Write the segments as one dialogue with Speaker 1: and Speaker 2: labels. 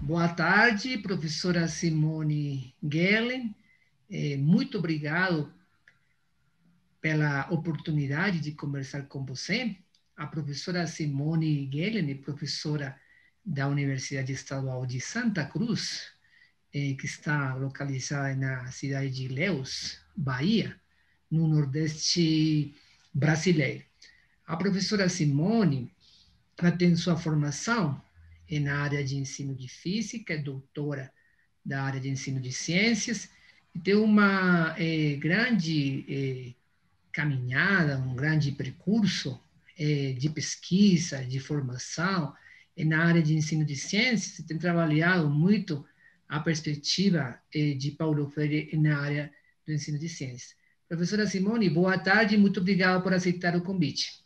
Speaker 1: Boa tarde, professora Simone Gellen. Muito obrigado pela oportunidade de conversar com você. A professora Simone Gellen é professora da Universidade Estadual de Santa Cruz, que está localizada na cidade de Ilhéus, Bahia, no Nordeste brasileiro. A professora Simone, ela tem sua formação na área de ensino de física, é doutora da área de ensino de ciências, e tem uma grande caminhada, um grande percurso de pesquisa, de formação na área de ensino de ciências, e tem trabalhado muito a perspectiva de Paulo Freire na área do ensino de ciências. Professora Simone, boa tarde, muito obrigado por aceitar o convite.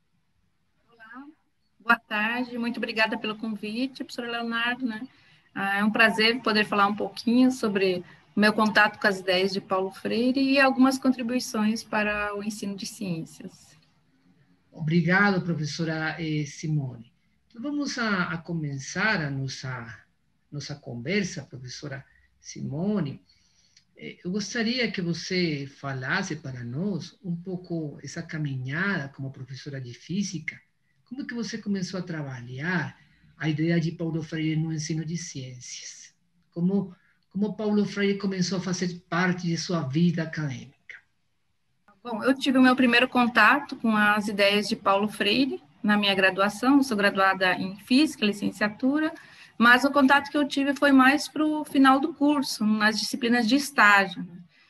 Speaker 2: Boa tarde, muito obrigada pelo convite, professor Leonardo, né? É um prazer poder falar um pouquinho sobre o meu contato com as ideias de Paulo Freire e algumas contribuições para o ensino de ciências.
Speaker 1: Obrigado, professora Simone. Então, vamos a começar a nossa conversa, professora Simone. Eu gostaria que você falasse para nós um pouco essa caminhada como professora de física. Como que você começou a trabalhar a ideia de Paulo Freire no ensino de ciências? Como Paulo Freire começou a fazer parte de sua vida acadêmica?
Speaker 2: Bom, eu tive o meu primeiro contato com as ideias de Paulo Freire na minha graduação, sou graduada em Física, licenciatura, mas o contato que eu tive foi mais para o final do curso, nas disciplinas de estágio.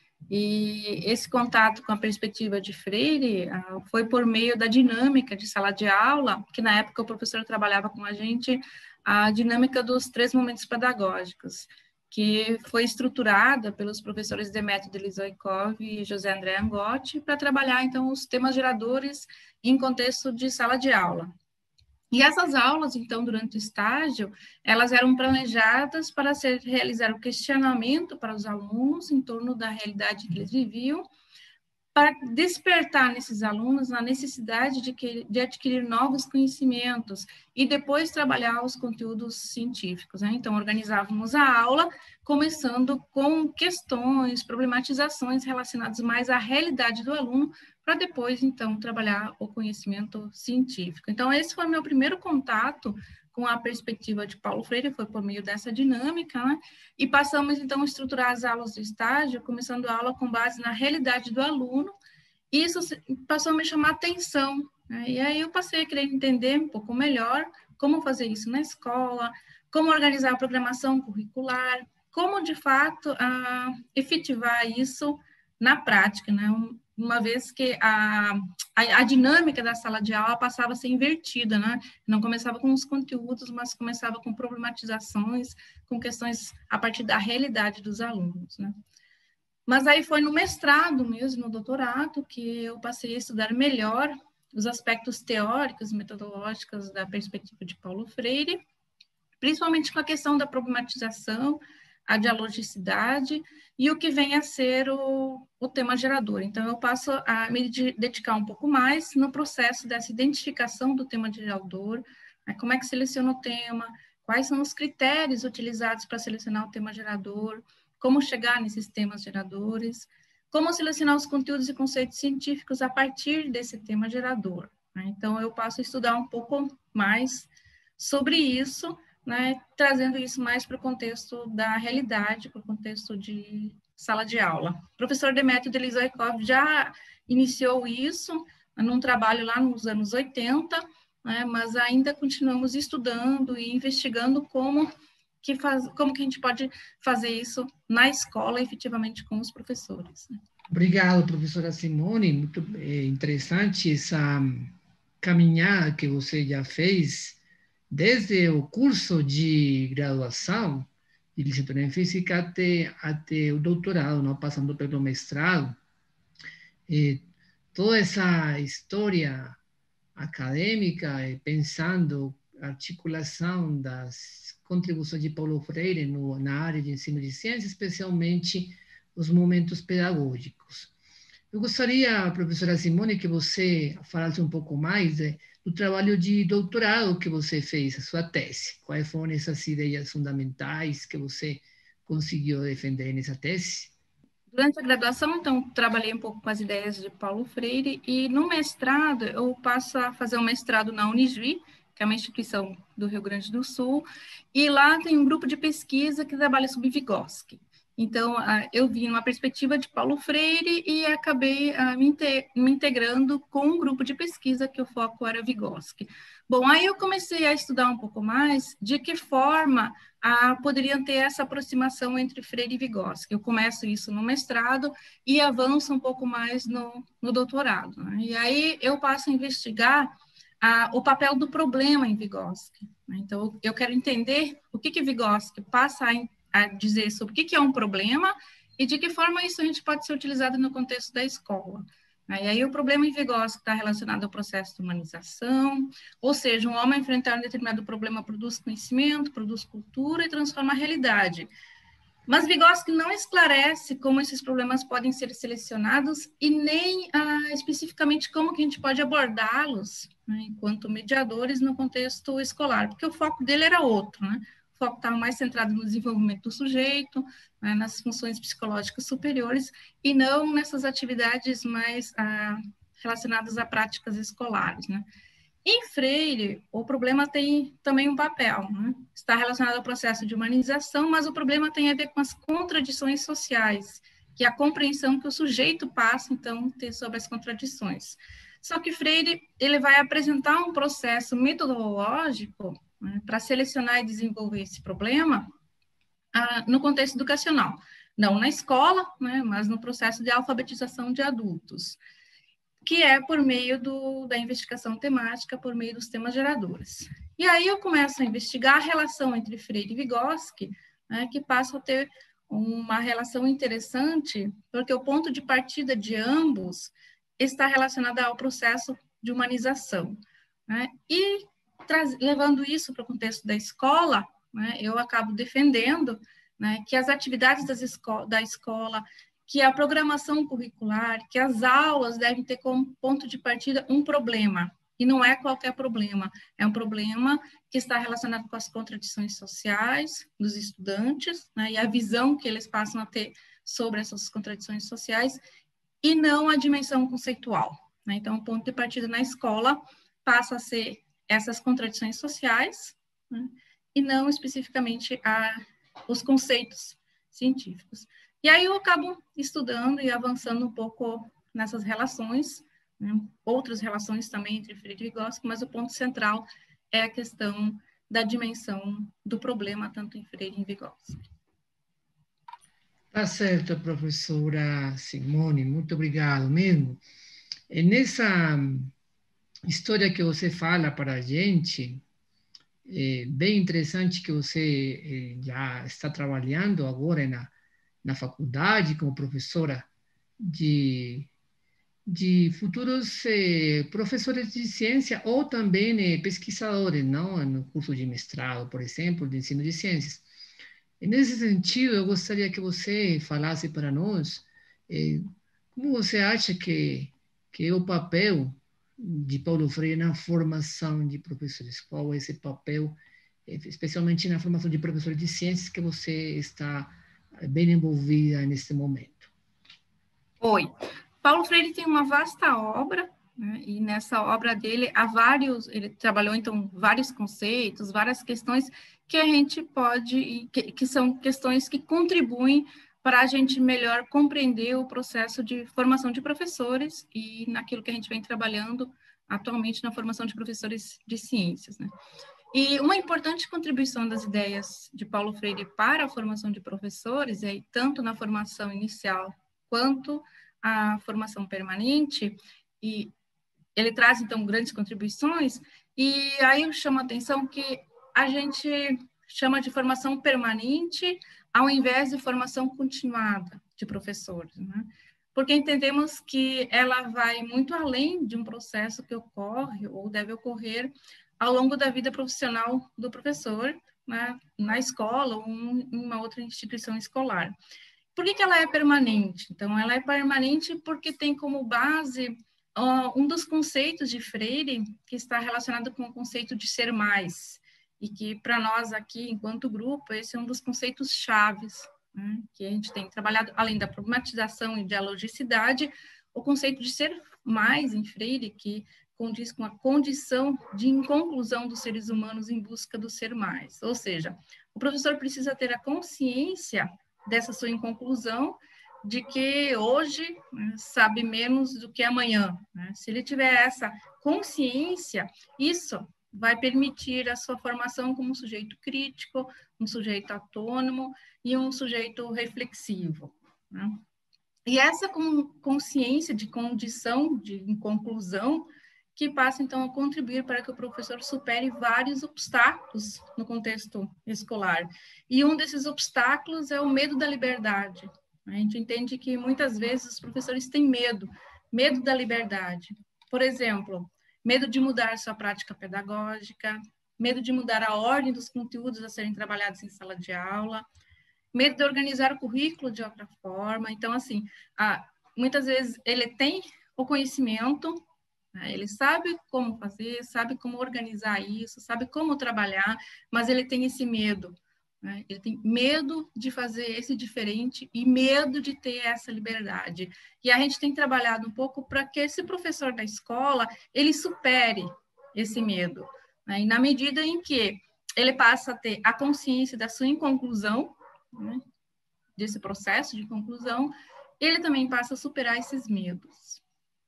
Speaker 2: E esse contato com a perspectiva de Freire foi por meio da dinâmica de sala de aula, que na época o professor trabalhava com a gente, a dinâmica dos 3 momentos pedagógicos, que foi estruturada pelos professores Demetrio Delizoikov e José André Angotti, para trabalhar, então, os temas geradores em contexto de sala de aula. E essas aulas, então, durante o estágio, elas eram planejadas para realizar o questionamento para os alunos em torno da realidade que eles viviam, para despertar nesses alunos a necessidade de adquirir novos conhecimentos e depois trabalhar os conteúdos científicos, né? Então, organizávamos a aula, começando com questões, problematizações relacionadas mais à realidade do aluno, para depois, então, trabalhar o conhecimento científico. Então, esse foi o meu primeiro contato com a perspectiva de Paulo Freire, foi por meio dessa dinâmica, né? E passamos, então, a estruturar as aulas do estágio, começando a aula com base na realidade do aluno, e isso passou a me chamar a atenção, né? E aí eu passei a querer entender um pouco melhor como fazer isso na escola, como organizar a programação curricular, como, de fato, efetivar isso na prática, né? Uma vez que a dinâmica da sala de aula passava a ser invertida, né? Não começava com os conteúdos, mas começava com problematizações, com questões a partir da realidade dos alunos, né? Mas aí foi no mestrado mesmo, no doutorado, que eu passei a estudar melhor os aspectos teóricos, metodológicos da perspectiva de Paulo Freire, principalmente com a questão da problematização, a dialogicidade e o que vem a ser o tema gerador. Então, eu passo a me dedicar um pouco mais no processo dessa identificação do tema gerador, né? Como é que seleciona o tema, quais são os critérios utilizados para selecionar o tema gerador, como chegar nesses temas geradores, como selecionar os conteúdos e conceitos científicos a partir desse tema gerador, né? Então, eu passo a estudar um pouco mais sobre isso, né, trazendo isso mais para o contexto da realidade, para o contexto de sala de aula. O professor Demetrio Delizoikov já iniciou isso num trabalho lá nos anos 80, né, mas ainda continuamos estudando e investigando como que a gente pode fazer isso na escola, efetivamente, com os professores, né?
Speaker 1: Obrigado, professora Simone. Muito interessante essa caminhada que você já fez desde o curso de graduação de licenciatura em física até o doutorado, não? Passando pelo mestrado. Toda essa história acadêmica, pensando a articulação das contribuições de Paulo Freire na área de ensino de ciências, especialmente os momentos pedagógicos. Eu gostaria, professora Simone, que você falasse um pouco mais do trabalho de doutorado que você fez, a sua tese. Quais foram essas ideias fundamentais que você conseguiu defender nessa tese?
Speaker 2: Durante a graduação, então, trabalhei um pouco com as ideias de Paulo Freire, e no mestrado, eu passo a fazer um mestrado na Unijuí, que é uma instituição do Rio Grande do Sul, e lá tem um grupo de pesquisa que trabalha sobre Vygotsky. Então, eu vim numa perspectiva de Paulo Freire e acabei me integrando com um grupo de pesquisa que o foco era Vygotsky. Bom, aí eu comecei a estudar um pouco mais de que forma poderiam ter essa aproximação entre Freire e Vygotsky. Eu começo isso no mestrado e avanço um pouco mais no doutorado, né? E aí eu passo a investigar o papel do problema em Vygotsky, né? Então, eu quero entender o que Vygotsky passa a dizer sobre o que é um problema e de que forma isso a gente pode ser utilizado no contexto da escola. E aí o problema em Vygotsky está relacionado ao processo de humanização, ou seja, um homem enfrentar um determinado problema produz conhecimento, produz cultura e transforma a realidade. Mas Vygotsky não esclarece como esses problemas podem ser selecionados e nem especificamente como que a gente pode abordá-los, né, enquanto mediadores no contexto escolar, porque o foco dele era outro, né? O foco estava mais centrado no desenvolvimento do sujeito, né, nas funções psicológicas superiores, e não nessas atividades mais relacionadas a práticas escolares, né? Em Freire, o problema tem também um papel, né? Está relacionado ao processo de humanização, mas o problema tem a ver com as contradições sociais, que é a compreensão que o sujeito passa, então, ter sobre as contradições. Só que Freire, ele vai apresentar um processo metodológico, né, para selecionar e desenvolver esse problema no contexto educacional. Não na escola, né, mas no processo de alfabetização de adultos, que é por meio da investigação temática, por meio dos temas geradores. E aí eu começo a investigar a relação entre Freire e Vygotsky, né, que passa a ter uma relação interessante, porque o ponto de partida de ambos está relacionado ao processo de humanização, né, e levando isso para o contexto da escola, né, eu acabo defendendo, né, que as atividades da escola, que a programação curricular, que as aulas devem ter como ponto de partida um problema, e não é qualquer problema, é um problema que está relacionado com as contradições sociais dos estudantes, né, e a visão que eles passam a ter sobre essas contradições sociais, e não a dimensão conceitual, né? Então, o ponto de partida na escola passa a ser essas contradições sociais, né, e não especificamente os conceitos científicos. E aí eu acabo estudando e avançando um pouco nessas relações, né, outras relações também entre Freire e Vygotsky, mas o ponto central é a questão da dimensão do problema, tanto em Freire e em Vygotsky.
Speaker 1: Tá certo, professora Simone, muito obrigado mesmo. E nessa história que você fala para a gente, é bem interessante que você já está trabalhando agora na faculdade como professora de futuros professores de ciência ou também pesquisadores, não? No curso de mestrado, por exemplo, de ensino de ciências. E nesse sentido, eu gostaria que você falasse para nós como você acha que é o papel de Paulo Freire na formação de professores? Qual é esse papel, especialmente na formação de professores de ciências, que você está bem envolvida nesse momento?
Speaker 2: Oi. Paulo Freire tem uma vasta obra, né, e nessa obra dele ele trabalhou então vários conceitos, várias questões que a gente pode, que são questões que contribuem para a gente melhor compreender o processo de formação de professores e naquilo que a gente vem trabalhando atualmente na formação de professores de ciências, né? E uma importante contribuição das ideias de Paulo Freire para a formação de professores, tanto na formação inicial quanto a formação permanente, e ele traz, então, grandes contribuições, e aí eu chamo a atenção que a gente chama de formação permanente ao invés de formação continuada de professores, né? Porque entendemos que ela vai muito além de um processo que ocorre ou deve ocorrer ao longo da vida profissional do professor, né, na escola ou em uma outra instituição escolar. Por que ela é permanente? Então, ela é permanente porque tem como base um dos conceitos de Freire que está relacionado com o conceito de ser mais, e que para nós aqui, enquanto grupo, esse é um dos conceitos chaves, né, que a gente tem trabalhado, além da problematização e dialogicidade, o conceito de ser mais em Freire, que condiz com a condição de inconclusão dos seres humanos em busca do ser mais. Ou seja, o professor precisa ter a consciência dessa sua inconclusão, de que hoje, né, sabe menos do que amanhã, né? Se ele tiver essa consciência, isso vai permitir a sua formação como um sujeito crítico, um sujeito autônomo e um sujeito reflexivo, né? E essa consciência de condição, de inconclusão, que passa, então, a contribuir para que o professor supere vários obstáculos no contexto escolar. E um desses obstáculos é o medo da liberdade. A gente entende que, muitas vezes, os professores têm medo da liberdade. Por exemplo, medo de mudar sua prática pedagógica, medo de mudar a ordem dos conteúdos a serem trabalhados em sala de aula, medo de organizar o currículo de outra forma. Então, assim, muitas vezes ele tem o conhecimento, né, ele sabe como fazer, sabe como organizar isso, sabe como trabalhar, mas ele tem esse medo, né? Ele tem medo de fazer esse diferente e medo de ter essa liberdade. E a gente tem trabalhado um pouco para que esse professor da escola, ele supere esse medo, né? E na medida em que ele passa a ter a consciência da sua inconclusão, né, desse processo de conclusão, ele também passa a superar esses medos.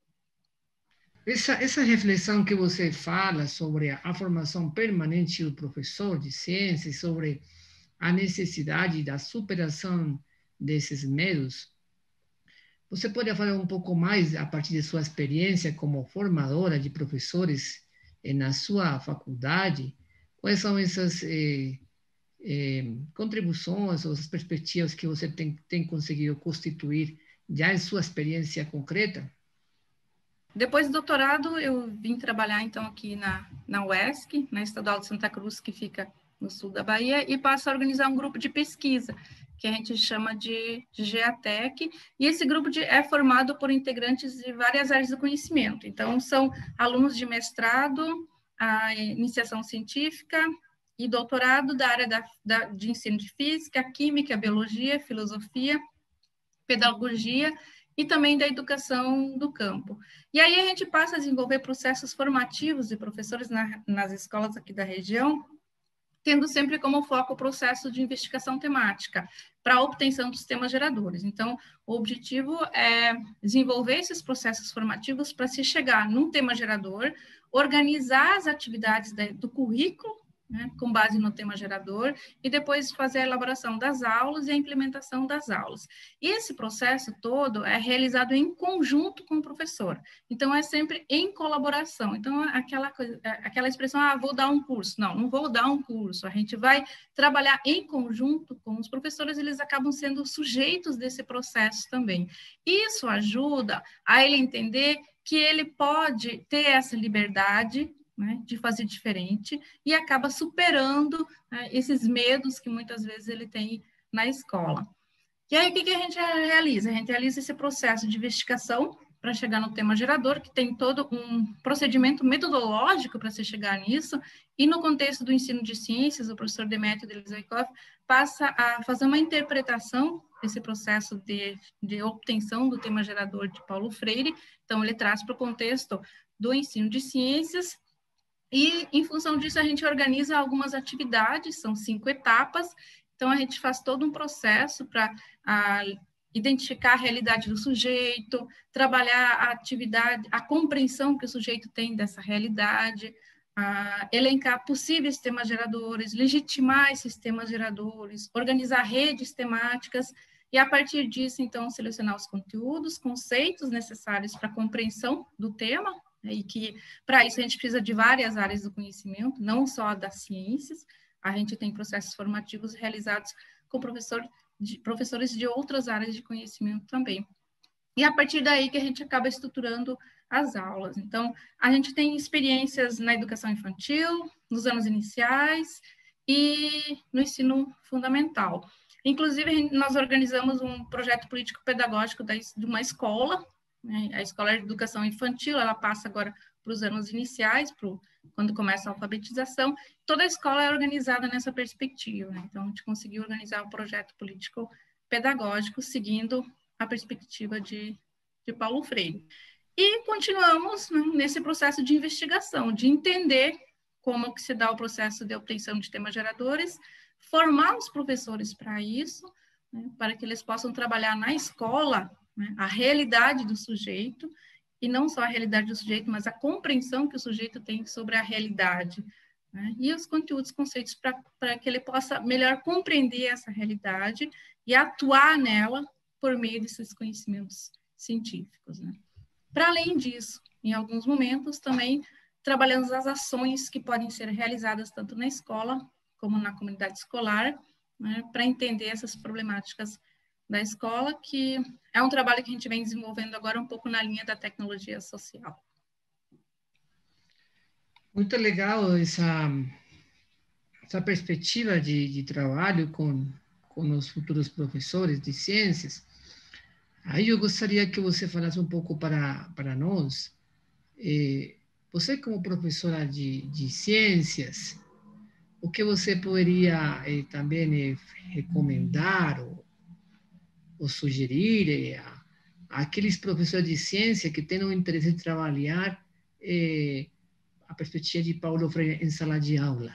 Speaker 1: Essa reflexão que você fala sobre a formação permanente do professor de ciências, sobre a necessidade da superação desses medos, você pode falar um pouco mais a partir de sua experiência como formadora de professores na sua faculdade? Quais são essas contribuições ou as perspectivas que você tem conseguido constituir já em sua experiência concreta?
Speaker 2: Depois do doutorado, eu vim trabalhar, então, aqui na UESC, na Estadual de Santa Cruz, que fica no sul da Bahia, e passo a organizar um grupo de pesquisa, que a gente chama de GEATEC, e esse grupo é formado por integrantes de várias áreas do conhecimento. Então, são alunos de mestrado, a iniciação científica e doutorado da área de ensino de física, química, biologia, filosofia, pedagogia e também da educação do campo. E aí a gente passa a desenvolver processos formativos de professores nas escolas aqui da região, tendo sempre como foco o processo de investigação temática para a obtenção dos temas geradores. Então, o objetivo é desenvolver esses processos formativos para se chegar num tema gerador, organizar as atividades do currículo, né, com base no tema gerador, e depois fazer a elaboração das aulas e a implementação das aulas. E esse processo todo é realizado em conjunto com o professor. Então, é sempre em colaboração. Então, aquela expressão, vou dar um curso. Não vou dar um curso. A gente vai trabalhar em conjunto com os professores, eles acabam sendo sujeitos desse processo também. Isso ajuda a ele entender que ele pode ter essa liberdade, né, de fazer diferente, e acaba superando, né, esses medos que muitas vezes ele tem na escola. E aí, o que a gente realiza? A gente realiza esse processo de investigação para chegar no tema gerador, que tem todo um procedimento metodológico para se chegar nisso, e no contexto do ensino de ciências, o professor Demetrio Delizaikov passa a fazer uma interpretação desse processo de obtenção do tema gerador de Paulo Freire. Então, ele traz para o contexto do ensino de ciências. E, em função disso, a gente organiza algumas atividades, são 5 etapas. Então, a gente faz todo um processo para identificar a realidade do sujeito, trabalhar a atividade, a compreensão que o sujeito tem dessa realidade, elencar possíveis temas geradores, legitimar esses temas geradores, organizar redes temáticas, e, a partir disso, então, selecionar os conteúdos, conceitos necessários para a compreensão do tema, e que, para isso, a gente precisa de várias áreas do conhecimento, não só das ciências. A gente tem processos formativos realizados com professores de outras áreas de conhecimento também. E a partir daí que a gente acaba estruturando as aulas. Então, a gente tem experiências na educação infantil, nos anos iniciais e no ensino fundamental. Inclusive, nós organizamos um projeto político-pedagógico de uma escola, né? A escola de educação infantil, ela passa agora para os anos iniciais, quando começa a alfabetização. Toda a escola é organizada nessa perspectiva, né? Então, a gente conseguiu organizar um projeto político-pedagógico seguindo a perspectiva de Paulo Freire. E continuamos, né, nesse processo de investigação, de entender como que se dá o processo de obtenção de temas geradores, formar os professores para isso, né, para que eles possam trabalhar na escola, né, a realidade do sujeito, e não só a realidade do sujeito, mas a compreensão que o sujeito tem sobre a realidade, né, e os conteúdos, conceitos, para que ele possa melhor compreender essa realidade e atuar nela por meio desses conhecimentos científicos, né. Para além disso, em alguns momentos também trabalhamos as ações que podem ser realizadas tanto na escola como na comunidade escolar, né, para entender essas problemáticas da escola, que é um trabalho que a gente vem desenvolvendo agora um pouco na linha da tecnologia social.
Speaker 1: Muito legal essa perspectiva de trabalho com os futuros professores de ciências. Aí eu gostaria que você falasse um pouco para nós. Você, como professora de ciências, o que você poderia também recomendar ou sugerir àqueles professores de ciência que têm o interesse de trabalhar a perspectiva de Paulo Freire em sala de aula?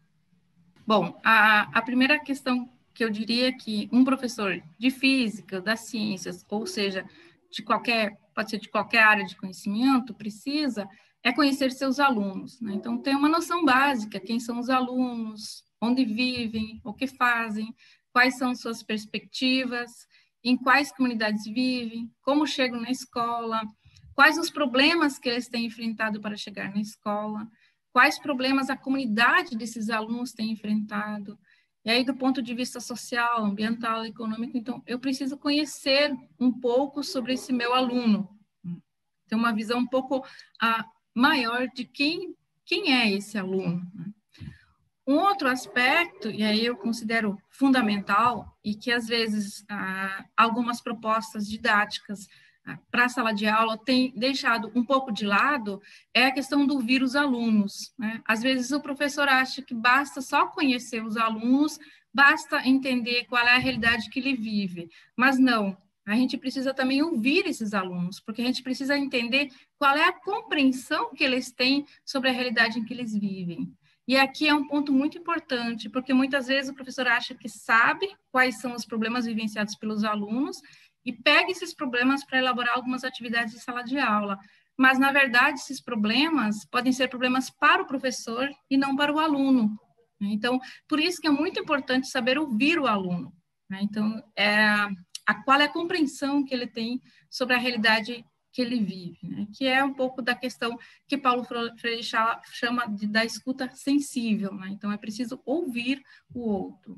Speaker 2: Bom, a primeira questão que eu diria é que um professor de física, das ciências, ou seja, pode ser de qualquer área de conhecimento, precisa conhecer seus alunos, né? Então, ter uma noção básica, quem são os alunos, onde vivem, o que fazem, quais são suas perspectivas, em quais comunidades vivem, como chegam na escola, quais os problemas que eles têm enfrentado para chegar na escola, quais problemas a comunidade desses alunos tem enfrentado. E aí, do ponto de vista social, ambiental, econômico, então, eu preciso conhecer um pouco sobre esse meu aluno, ter uma visão um pouco maior de quem é esse aluno. Um outro aspecto, e aí eu considero fundamental, e que às vezes algumas propostas didáticas para a sala de aula têm deixado um pouco de lado, é a questão do ouvir os alunos, né? Às vezes o professor acha que basta só conhecer os alunos, basta entender qual é a realidade que ele vive, mas não. A gente precisa também ouvir esses alunos, porque a gente precisa entender qual é a compreensão que eles têm sobre a realidade em que eles vivem. E aqui é um ponto muito importante, porque muitas vezes o professor acha que sabe quais são os problemas vivenciados pelos alunos e pega esses problemas para elaborar algumas atividades de sala de aula. Mas, na verdade, esses problemas podem ser problemas para o professor e não para o aluno. Então, por isso que é muito importante saber ouvir o aluno. Então, qual é a compreensão que ele tem sobre a realidade que ele vive, né? Que é um pouco da questão que Paulo Freire chama da escuta sensível, né? Então, é preciso ouvir o outro.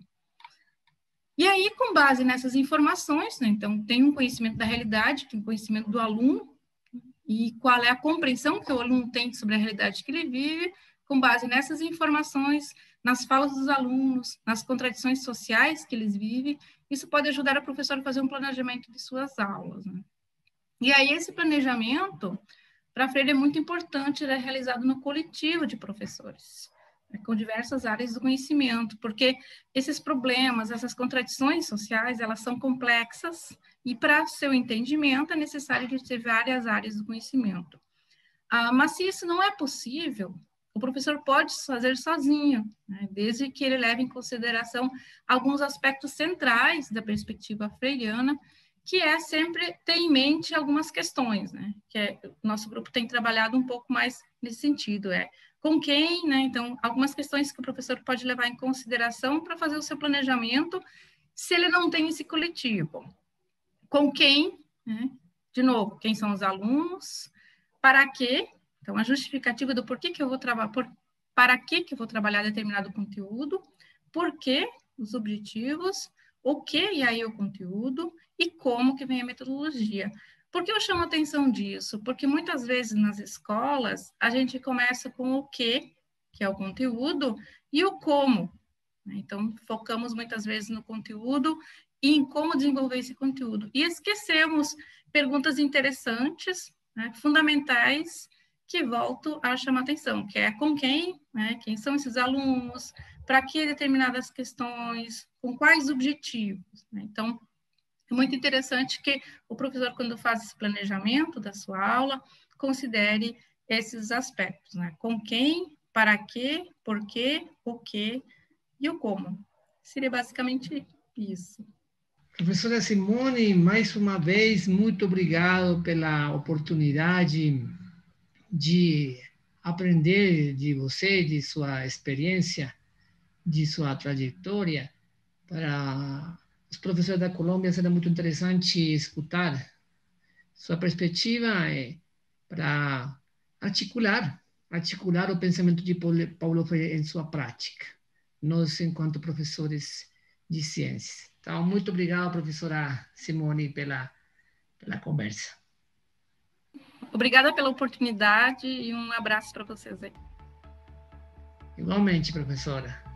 Speaker 2: E aí, com base nessas informações, né? Então, tem um conhecimento da realidade, tem um conhecimento do aluno, e qual é a compreensão que o aluno tem sobre a realidade que ele vive, com base nessas informações, nas falas dos alunos, nas contradições sociais que eles vivem, isso pode ajudar o professor a fazer um planejamento de suas aulas, né? E aí, esse planejamento, para Freire, é muito importante, ele é realizado no coletivo de professores, né, com diversas áreas do conhecimento, porque esses problemas, essas contradições sociais, elas são complexas, e para seu entendimento é necessário de ter várias áreas do conhecimento. Mas se isso não é possível, o professor pode fazer sozinho, né, desde que ele leve em consideração alguns aspectos centrais da perspectiva freiriana, que é sempre ter em mente algumas questões, né? Que o nosso grupo tem trabalhado um pouco mais nesse sentido, com quem, né? Então, algumas questões que o professor pode levar em consideração para fazer o seu planejamento, se ele não tem esse coletivo. Com quem, né? De novo, quem são os alunos, para quê? Então, a justificativa do porquê que eu vou trabalhar, para que eu vou trabalhar determinado conteúdo, por quê, os objetivos, o que e aí o conteúdo, e como que vem a metodologia. Por que eu chamo a atenção disso? Porque muitas vezes nas escolas a gente começa com o que é o conteúdo, e o como. Então, focamos muitas vezes no conteúdo e em como desenvolver esse conteúdo. E esquecemos perguntas interessantes, né, fundamentais, que volto a chamar atenção, que é com quem, né, quem são esses alunos, para que determinadas questões, com quais objetivos, né? Então, é muito interessante que o professor, quando faz esse planejamento da sua aula, considere esses aspectos, né? Com quem, para quê, por quê, o que e o como. Seria basicamente isso.
Speaker 1: Professora Simone, mais uma vez, muito obrigado pela oportunidade de aprender de você, de sua experiência, de sua trajetória. Para os professores da Colômbia será muito interessante escutar sua perspectiva para articular o pensamento de Paulo Freire em sua prática, nós enquanto professores de ciências. Então, muito obrigado, professora Simone, pela conversa.
Speaker 2: Obrigada pela oportunidade e um abraço para vocês aí.
Speaker 1: Igualmente, professora.